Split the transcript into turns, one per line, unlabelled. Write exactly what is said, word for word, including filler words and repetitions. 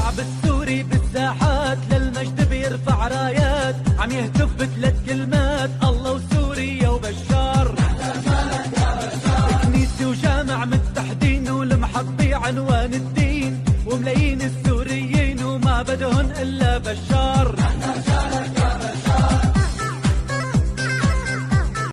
الشعب السوري بالساحات للمجد بيرفع رايات، عم يهتف بثلاث كلمات: الله وسوريا وبشار. كنيسة وجامع متحدين والمحبي عنوان الدين، وملايين السوريين وما بدهن إلا بشار.